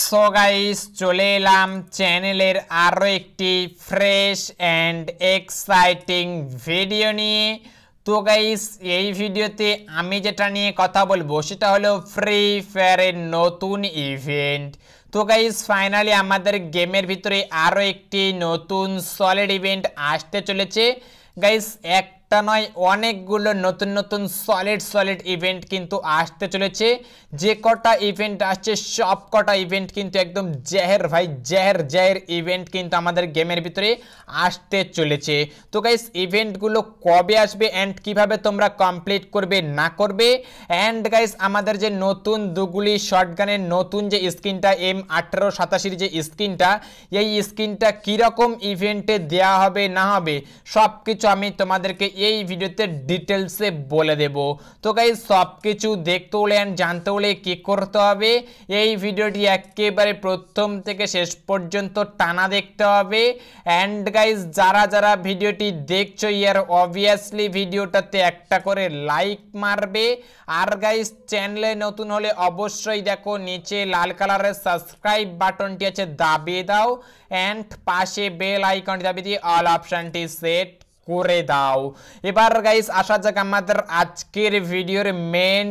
So guys চলে এলাম চ্যানেলের আরও একটি ফ্রেশ অ্যান্ড এক্সাইটিং ভিডিও নিয়ে। তো গাইস এই ভিডিওতে আমি যেটা নিয়ে কথা বলবো সেটা হলো ফ্রি ফায়ারের নতুন ইভেন্ট। তো গাইস ফাইনালি আমাদের গেমের ভিতরে আরও একটি নতুন সলিড ইভেন্ট আসতে চলেছে গাইস। একটা নয় অনেকগুলো নতুন নতুন সলিড ইভেন্ট কিন্তু আসতে চলেছে। যে কটা ইভেন্ট আসছে সব কটা ইভেন্ট কিন্তু একদম জেহের ভাই জেহের ইভেন্ট কিন্তু আমাদের গেমের ভিতরে আসতে চলেছে। তো গাইস ইভেন্টগুলো কবে আসবে অ্যান্ড কিভাবে তোমরা কমপ্লিট করবে না করবে, অ্যান্ড গাইস আমাদের যে নতুন দুগুলি শটগানের নতুন যে স্কিনটা M1887 যে স্কিনটা, এই স্কিনটা কীরকম ইভেন্টে দেওয়া হবে না হবে সব কিছু আমি তোমাদেরকে এই ভিডিওতে ডিটেলসে বলে দেব। তো গাইস সব কিছু দেখতে হলে অ্যান্ড জানতে হলে কী করতে হবে, এই ভিডিওটি একেবারে প্রথম থেকে শেষ পর্যন্ত টানা দেখতে হবে। অ্যান্ড গাইস যারা যারা ভিডিওটি দেখছো ইয়ার অবভিয়াসলি ভিডিওটাতে একটা করে লাইক মারবে। আর গাইস চ্যানেলে নতুন হলে অবশ্যই দেখো নিচে লাল কালারের সাবস্ক্রাইব বাটনটি আছে, দাবিয়ে দাও অ্যান্ড পাশে বেল আইকনটি দাবিয়ে দিয়ে অল অপশনটি সেট করে দাও। এবার গাইস আসা যাক আমাদের আজকের ভিডিওর মেন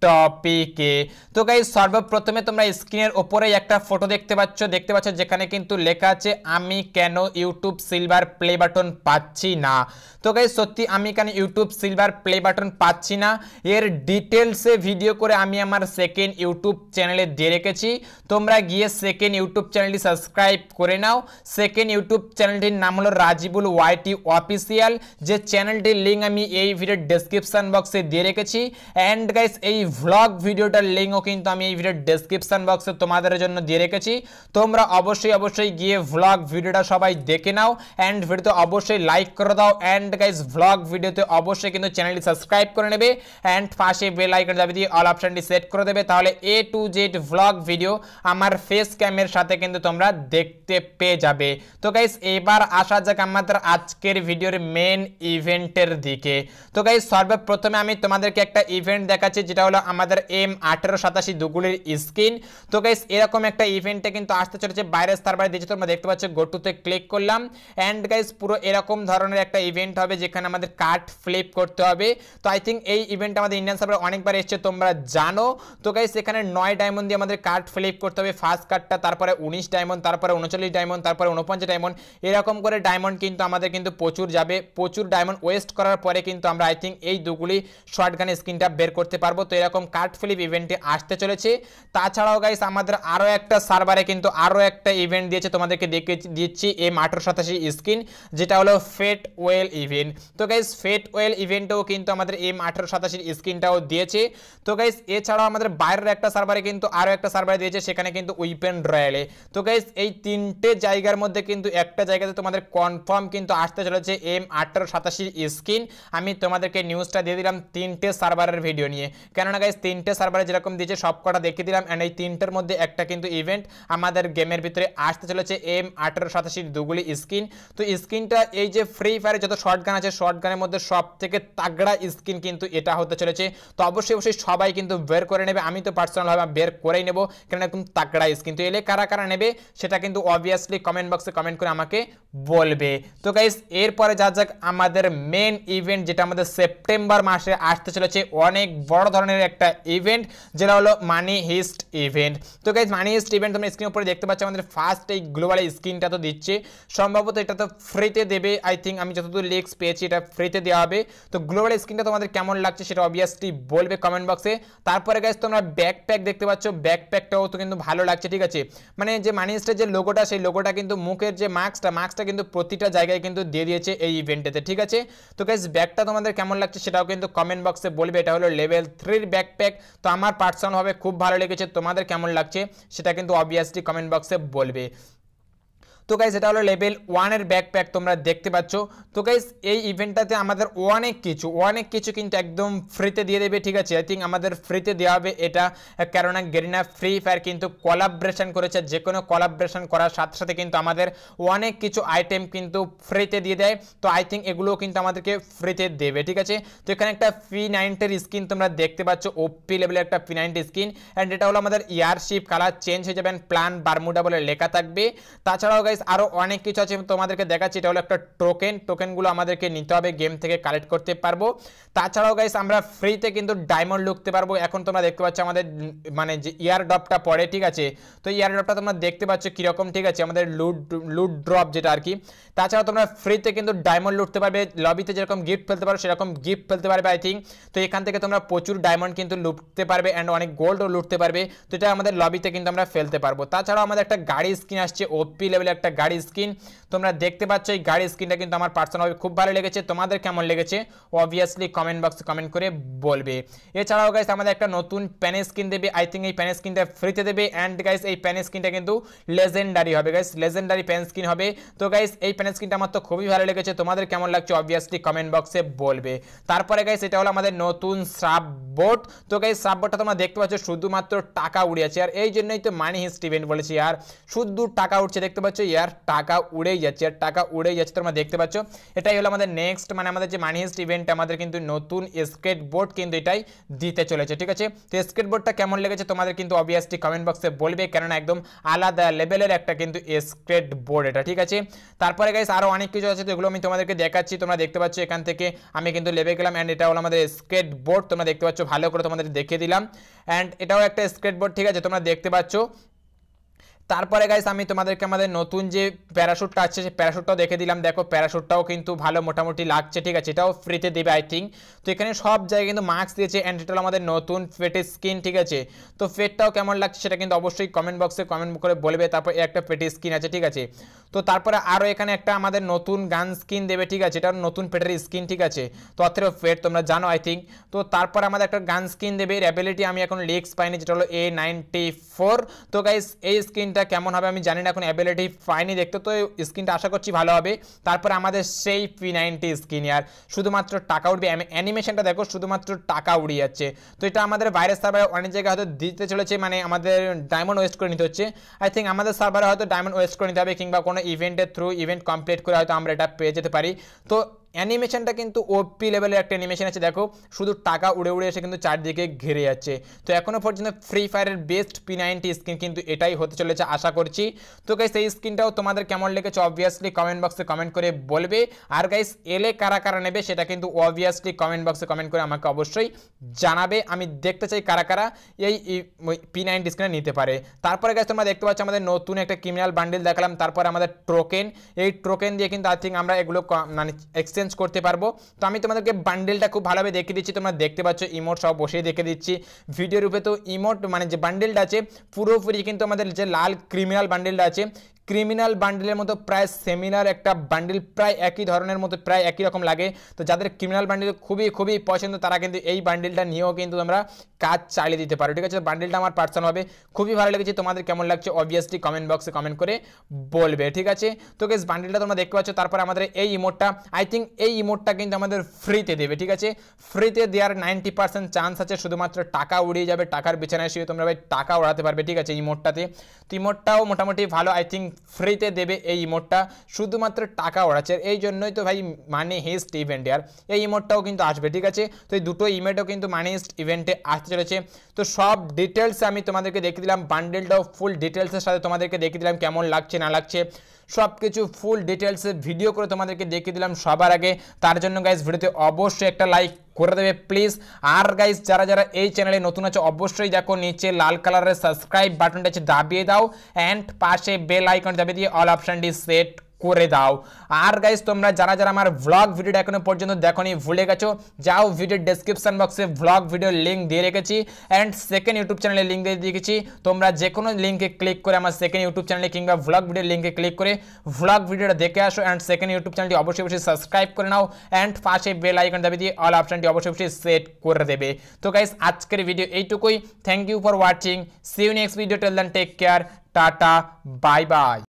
টপিকে। তো গাইস সর্বপ্রথমে তোমরা স্ক্রিনের উপরে একটা ফটো দেখতে পাচ্ছ যেখানে কিন্তু লেখা আছে আমি কেন ইউটিউব সিলভার প্লে বাটন পাচ্ছি না। তো গাইস সত্যি আমি কেন ইউটিউব সিলভার প্লে বাটন পাচ্ছি না এর ডিটেলসে ভিডিও করে আমি আমার সেকেন্ড ইউটিউব চ্যানেলে দিয়ে রেখেছি। তোমরা গিয়ে সেকেন্ড ইউটিউব চ্যানেলটি সাবস্ক্রাইব করে নাও। সেকেন্ড ইউটিউব চ্যানেলটির নাম হলো রাজিবুল ওয়াইটি অফিসিয়াল, যে চ্যানেলটির লিঙ্ক আমি এই ভিডিওর ডেসক্রিপশন বক্সে দিয়ে রেখেছি। অ্যান্ড গাইস এই ভ্লগ ভিডিওটার লিঙ্কও কিন্তু আমি এই ভিডিওর ডেসক্রিপশন বক্সে তোমাদের জন্য দিয়ে রেখেছি। তোমরা অবশ্যই গিয়ে ভ্লগ ভিডিওটা সবাই দেখে নাও অ্যান্ড ভিডিওতে অবশ্যই লাইক করে দাও। অ্যান্ড গাইস ভ্লগ ভিডিওতে অবশ্যই কিন্তু চ্যানেলটি সাবস্ক্রাইব করে নেবে অ্যান্ড পাশে বেল আইকন দাবি দিয়ে অল অপশনটি সেট করে দেবে, তাহলে A to Z vlog video আমার ফেস ক্যামের সাথে কিন্তু তোমরা দেখতে পেয়ে যাবে। তো গাইস এবার আসা যাক আমাদের আজকের ভিডিওর মেন ইভেন্টের দিকে। তো গাইস সর্বপ্রথমে আমি তোমাদেরকে একটা ইভেন্ট দেখাচ্ছি যেটা হলো আমাদের M1887 দুগুলির স্কিন। তো গাইস এরকম একটা ইভেন্টে কিন্তু আসতে চলেছে বাইরের সার্ভারে দিয়েছে, তোমরা দেখতে পাচ্ছ গোটুতে ক্লিক করলাম অ্যান্ড গাইস পুরো এরকম ধরনের একটা ইভেন্ট হবে যেখানে আমাদের কার্ড ফ্লিপ করতে হবে। তো আই থিঙ্ক এই ইভেন্ট আমাদের ইন্ডিয়ান সার্ভারে অনেকবার এসেছে তোমরা জানো। তো গাইস এখানে 9 ডায়মন্ড দিয়ে আমাদের কার্ড ফ্লিপ করতে হবে, ফার্স্ট কার্ডটা, তারপরে 19 ডায়মন্ড, তারপরে 39 ডায়মন্ড, তারপরে 49 ডায়মন্ড, এরকম করে ডায়মন্ড কিন্তু আমাদের কিন্তু প্রচুর যাবে। প্রচুর ডায়মন্ড ওয়েস্ট করার পরে কিন্তু আমরা আই থিঙ্ক এই দুগুলি শর্টগান স্কিনটা বের করতে পারবো। তো এরকম কার্ড ফ্লিপ ইভেন্টে আসতে চলেছে। তাছাড়াও গাইস আমাদের আরও একটা সার্ভারে কিন্তু আরও একটা ইভেন্ট দিয়েছে, তোমাদেরকে দিচ্ছি M1887 স্কিন, যেটা হলো ফেট ওয়েল ইভেন্ট। তো গাইস ফেট ওয়েল ইভেন্টেও কিন্তু আমাদের M1887 স্কিনটাও দিয়েছে। তো গাইস এছাড়াও আমাদের বাইরের একটা সার্ভারে কিন্তু আরও একটা সার্ভারে দিয়েছে, সেখানে কিন্তু উইপেন রয়্যালে। তো গাইস এই তিনটে জায়গার মধ্যে কিন্তু একটা জায়গাতে তোমাদের কনফার্ম কিন্তু আসতে চলেছে M1887 স্কিন। আমি তোমাদেরকে নিউজটা দিয়ে দিলাম তিনটে সার্ভারের ভিডিও নিয়ে, কেননা গাইস তিনটে সার্ভারে যেরকম দিয়েছে সব কটা দেখিয়ে দিলাম। অ্যান্ড এই তিনটের মধ্যে একটা কিন্তু ইভেন্ট আমাদের গেমের ভিতরে আসতে চলেছে M1887 দুগুলি স্কিন। তো স্কিনটা এই যে ফ্রি ফায়ারে যত শর্টগান আছে শর্টগানের মধ্যে সব থেকে তাগড়া স্কিন কিন্তু এটা হতে চলেছে। তো অবশ্যই সবাই কিন্তু বের করে নেবে, আমি তো পার্সোনালভাবে বের করেই নেব, কারণ একদম তাগড়া স্কিন। তো এলে কারা কারা নেবে সেটা কিন্তু অবভিয়াসলি কমেন্ট বক্সে কমেন্ট করে আমাকে বলবে। তো গাইস এরপরে যা যাক আমাদের মেন ইভেন্ট, যেটা আমাদের সেপ্টেম্বর মাসে আসতে চলেছে, অনেক বড় ধরনের একটা ইভেন্ট, যেটা হলো মানি হিস্ট ইভেন্ট। তো গাইস মানি হিস্ট ইভেন্ট তোমরা স্ক্রিনের উপরে দেখতে পাচ্ছ, আমাদের ফার্স্ট এই গ্লোবাল স্কিনটা তো দিচ্ছে, সম্ভবত এটা তো ফ্রিতে দেবে। আই থিঙ্ক আমি যতদূর লিক্স পেয়েছি এটা ফ্রিতে দেওয়া হবে। তো গ্লোবাল স্কিনটা তোমাদের কেমন লাগছে সেটা অবভিয়াসলি বলবে কমেন্ট বক্সে। তারপরে গাইস তোমরা ব্যাকপ্যাক দেখতে পাচ্ছ, ব্যাকপ্যাকটাও তো কিন্তু ভালো লাগছে, ঠিক আছে। মানে যে মানি হিস্টের যে লোগোটা, সেই লোগোটা কিন্তু মুখের যে মাস্কটা কিন্তু প্রতিটা জায়গায় কিন্তু দিয়ে দিয়েছে এই ইভেন্টেতে, ঠিক আছে। তো গাইস ব্যাগটা তোমাদের কেমন লাগছে সেটাও কিন্তু কমেন্ট বক্সে বলবে। এটা হলো লেভেল 3 ব্যাকপ্যাক। তো আমার পার্সোনালভাবে খুব ভালো লেগেছে, তোমাদের কেমন লাগছে সেটা কিন্তু অবভিয়াসলি কমেন্ট বক্সে বলবে। তো গাইস এটা হলো লেভেল 1 এর ব্যাকপ্যাক তোমরা দেখতে পাচ্ছ। তো গাইস এই ইভেন্টটাতে আমাদের অনেক কিছু কিন্তু একদম ফ্রিতে দিয়ে দেবে, ঠিক আছে। আই থিঙ্ক আমাদের ফ্রিতে দেওয়া হবে এটা, কারণ গেরিনা ফ্রি ফায়ার কিন্তু কোলাবরেশন করেছে, যে কোনো কোলাবরেশন করার সাথে সাথে কিন্তু আমাদের অনেক কিছু আইটেম কিন্তু ফ্রিতে দিয়ে দেয়। তো আই থিঙ্ক এগুলোও কিন্তু আমাদেরকে ফ্রিতে দেবে, ঠিক আছে। তো এখানে একটা P90 স্কিন তোমরা দেখতে পাচ্ছ, ওপি লেভেলের একটা P90 স্কিন, অ্যান্ড এটা হলো আমাদের এয়ারশিপ, কালার চেঞ্জ হয়ে যাবে, প্ল্যান বারমুডা বলে লেখা থাকবে। তাছাড়াও গাইস আরও অনেক কিছু আছে তোমাদেরকে দেখাচ্ছি। এটা হলো একটা টোকেনগুলো আমাদেরকে নিতে হবে, গেম থেকে কালেক্ট করতে পারবো। তাছাড়াও গাইস আমরা ফ্রিতে কিন্তু ডায়মন্ড লুকতে পারবো। এখন তোমরা দেখতে পাচ্ছ আমাদের মানে যে ইয়ার ড্রপটা পড়ে, ঠিক আছে। তো ইয়ার ড্রপটা তোমরা দেখতে পাচ্ছ কীরকম, ঠিক আছে, আমাদের লুট ড্রপ যেটা আর কি। তাছাড়া তোমরা ফ্রিতে কিন্তু ডায়মন্ড লুটতে পারবে, লবিতে যেরকম গিফট ফেলতে পারো সেরকম গিফট ফেলতে পারবে আই থিঙ্ক। তো এখান থেকে তোমরা প্রচুর ডায়মন্ড কিন্তু লুটতে পারবে, অ্যান্ড অনেক গোল্ডও লুটতে পারবে। তো এটা আমাদের লবিতে কিন্তু আমরা ফেলতে পারবো। তাছাড়াও আমাদের একটা গাড়ি স্কিন আসছে, ওপি লেভেলের একটা গাড়ি স্কিন তোমরা দেখতে পাচ্ছ। এই গাড়ি স্কিনটা কিন্তু আমার পার্সোনালি খুব ভালো লেগেছে। তোমাদের কেমন লেগেছে অবভিয়াসলি কমেন্ট বক্সে কমেন্ট করে বলবে। এছাড়াও গাইস আমাদের একটা নতুন প্যান স্কিন দেবে, আই থিঙ্ক এই প্যান স্কিনটা ফ্রিতে দেবে, অ্যান্ড গাইস এই প্যান স্কিনটা কিন্তু লেজেন্ডারি হবে গাইস, লেজেন্ডারি প্যান স্কিন হবে। তো গাইস এই প্যান স্কিনটা আমার তো খুবই ভালো লেগেছে, তোমাদের কেমন লাগছে অবভিয়াসলি কমেন্ট বক্সে বলবে। তারপরে গাইস এটা হলো আমাদের নতুন সাববোট। তো গাইস সাববোটটা তোমরা দেখতে পাচ্ছ শুধুমাত্র টাকা উড়ে আছে, আর এই জন্যই তো মানি হিস্ট ইভেন্ট বলেছি, আর শুধু টাকা উঠছে দেখতে পাচ্ছ, ইয়ার টাকা উড়েই যাচ্ছে, আর টাকা উড়েই যাচ্ছে তোমরা দেখতে পাচ্ছ। এটাই হলো আমাদের নেক্সট মানে আমাদের যে মানি হিস্ট ইভেন্ট, আমাদের কিন্তু নতুন স্কেট বোর্ড কিন্তু এটাই দিতে চলেছে, ঠিক আছে। তো স্কেট বোর্ডটা কেমন লেগেছে তোমাদের কিন্তু অবভিয়াসলি কমেন্ট বক্সে বলবে, কেননা একদম আলাদা লেভেলের একটা কিন্তু স্কেট বোর্ড এটা, ঠিক আছে। তারপরে গাইস আরও অনেক কিছু আছে, তো এগুলো আমি তোমাদেরকে দেখাচ্ছি। তোমরা দেখতে পাচ্ছ এখান থেকে আমি কিন্তু লেবে গেলাম, অ্যান্ড এটা হলো আমাদের স্কেট বোর্ড তোমরা দেখতে পাচ্ছ, ভালো করে তোমাদের দেখিয়ে দিলাম। অ্যান্ড এটাও একটা স্কেট বোর্ড, ঠিক আছে, তোমরা দেখতে পাচ্ছ। তারপরে গাইস আমি তোমাদেরকে আমাদের নতুন যে প্যারাশুটটা আছে সেই প্যারাশুটটাও দেখে দিলাম। দেখো প্যারাশুটটাও কিন্তু ভালো মোটামুটি লাগছে, ঠিক আছে, এটাও ফ্রিতে দেবে আই থিঙ্ক। তো এখানে সব জায়গায় কিন্তু মাস্ক দিয়েছে, অ্যান্ড এটা হলো আমাদের নতুন ফেটের স্কিন, ঠিক আছে। তো ফেটটাও কেমন লাগছে সেটা কিন্তু অবশ্যই কমেন্ট বক্সে কমেন্ট করে বলবে। তারপর একটা পেটের স্কিন আছে, ঠিক আছে। তো তারপরে আরও এখানে একটা আমাদের নতুন গান স্কিন দেবে, ঠিক আছে, এটা নতুন পেটের স্কিন, ঠিক আছে। তো অথেরও ফেট তোমরা জানো আই থিঙ্ক। তো তারপর আমাদের একটা গান স্কিন দেবে, এর অ্যাবিলিটি আমি এখন লিক্স পাইনি, যেটা হলো A94। তো গাইস এই স্কিনটা কেমন হবে আমি জানি না, এখন অ্যাবিলিটি পাইনি দেখতে, তো স্কিনটা আশা করছি ভালো হবে। তারপরে আমাদের সেই P90 স্কিন, আর শুধুমাত্র টাকা উঠবে, অ্যানিমেশনটা দেখো শুধুমাত্র টাকা উড়ে যাচ্ছে। তো এটা আমাদের বাইরের সার্ভারে অনেক জায়গায় হয়তো দিতে চলেছে, মানে আমাদের ডায়মন্ড ওয়েস্ট করে নিতে হচ্ছে। আই থিঙ্ক আমাদের সার্ভারে হয়তো ডায়মন্ড ওয়েস্ট করে নিতে হবে, কিংবা কোনো ইভেন্টের থ্রু ইভেন্ট কমপ্লিট করে হয়তো আমরা এটা পেয়ে যেতে পারি। তো অ্যানিমেশনটা কিন্তু ওপি লেভেলের একটা অ্যানিমেশন আছে, দেখো শুধু টাকা উড়ে উড়ে এসে কিন্তু চারদিকে ঘিরে যাচ্ছে। তো এখনও পর্যন্ত ফ্রি ফায়ারের বেস্ট P90 স্কিন কিন্তু এটাই হতে চলেছে আশা করছি। তো গাইস এই স্কিনটাও তোমাদের কেমন লেগেছে অবভিয়াসলি কমেন্ট বক্সে কমেন্ট করে বলবে। আর গাইস এলে কারা কারা নেবে সেটা কিন্তু অবভিয়াসলি কমেন্ট বক্সে কমেন্ট করে আমাকে অবশ্যই জানাবে, আমি দেখতে চাই কারা কারা এই P90 স্কিনটা নিতে পারে। তারপরে গাইস তোমরা দেখতে পাচ্ছ আমাদের নতুন একটা ক্রিমিনাল বান্ডেল দেখালাম, তারপরে আমাদের টোকেন, এই টোকেন দিয়ে কিন্তু আই থিঙ্ক আমরা এগুলো মানে এক্সচেঞ্জ করতে পারবো। তো আমি তোমাদেরকে বান্ডেলটা খুব ভালোভাবে দেখিয়ে দিচ্ছি, তোমরা দেখতে পাচ্ছ ইমোট সব বসিয়ে দেখে দিচ্ছি ভিডিওর উপরে। তো ইমোট মানে যে বান্ডেলটা আছে পুরোপুরি কিন্তু আমাদের যে লাল ক্রিমিনাল বান্ডেলটা আছে, ক্রিমিনাল বান্ডেলের মতো প্রায় সিমিলার একটা বান্ডেল, প্রায় একই ধরনের মতো, প্রায় একই রকম লাগে। তো যাদের ক্রিমিনাল বান্ডেল খুবই খুবই পছন্দ তারা কিন্তু এই বান্ডেলটা নিয়েও কিন্তু তোমরা কাজ চালিয়ে দিতে পারো, ঠিক আছে। বান্ডেলটা আমার পার্সোনালভাবে খুবই ভালো লেগেছে, তোমাদের কেমন লাগছে অবভিয়াসলি কমেন্ট বক্সে কমেন্ট করে বলবে, ঠিক আছে। তো গাইস বান্ডেলটা তোমরা দেখতে পাচ্ছ। তারপর আমাদের এই ইমোটটা, আই থিঙ্ক এই ইমোটটা কিন্তু আমাদের ফ্রিতে দেবে, ঠিক আছে। ফ্রিতে দেওয়ার 90% চান্স আছে, শুধুমাত্র টাকা উড়িয়ে যাবে, টাকার বিছানায় শুয়ে তোমরা ভাই টাকা উড়াতে পারবে, ঠিক আছে, ইমোটটাতে। তো ইমোটটাও মোটামুটি ভালো, আই থিঙ্ক ফ্রিতে দেবে এই ইমোটটা, শুধুমাত্র টাকা ওড়াচ্ছে, এই জন্যই তো ভাই মানি হিস্ট ইভেন্ট, আর এই ইমোটটাও কিন্তু আসবে, ঠিক আছে। তো এই দুটো ইমোটও কিন্তু মানি হিস্ট ইভেন্টে আসতে চলেছে। তো সব ডিটেলস আমি তোমাদেরকে দেখিয়ে দিলাম, বান্ডেলটাও ফুল ডিটেলসের সাথে তোমাদেরকে দেখিয়ে দিলাম কেমন লাগছে না লাগছে, সব কিছু ফুল ডিটেলসে ভিডিও করে তোমাদেরকে দেখিয়ে দিলাম সবার আগে। তার জন্য গাইস ভিডিওতে অবশ্যই একটা লাইক করে দেবে প্লিজ। আর গাইস যারা যারা এই চ্যানেলে নতুন আছে অবশ্যই দেখো নিচে লাল কালারের সাবস্ক্রাইব বাটনটা আছে দাবিয়ে দাও, অ্যান্ড পাশে বেল আইকন দাবিয়ে দিয়ে অল অপশনটি সেট করে দাও। আর গাইস তোমরা যারা যারা আমার ভ্লগ ভিডিওটা এখনো পর্যন্ত দেখোনি ভুলে গেছো, যাও ভিডিওর ডেসক্রিপশন বক্সে ভ্লগ ভিডিওর লিঙ্ক দিয়ে রেখেছি, অ্যান্ড সেকেন্ড ইউটিউব চ্যানেলে লিঙ্ক দিয়ে রেখেছি। তোমরা যে কোনো লিঙ্কে ক্লিক করে আমার সেকেন্ড ইউটিউব চ্যানেলে কিংবা ভ্লগ ভিডিওর লিঙ্কে ক্লিক করে ভ্লগ ভিডিওটা দেখে আসো, অ্যান্ড সেকেন্ড ইউটিউব চ্যানেলটি অবশ্যই অবশ্যই সাবস্ক্রাইব করে নাও, অ্যান্ড পাশে বেল আইকন দাবিয়ে দিয়ে অল অপশনটি অবশ্যই অবশ্যই সেট করে দেবে। তো গাইস আজকের ভিডিও এইটুকুই, thank you for watching, see you next video, till then take care, tata, bye by.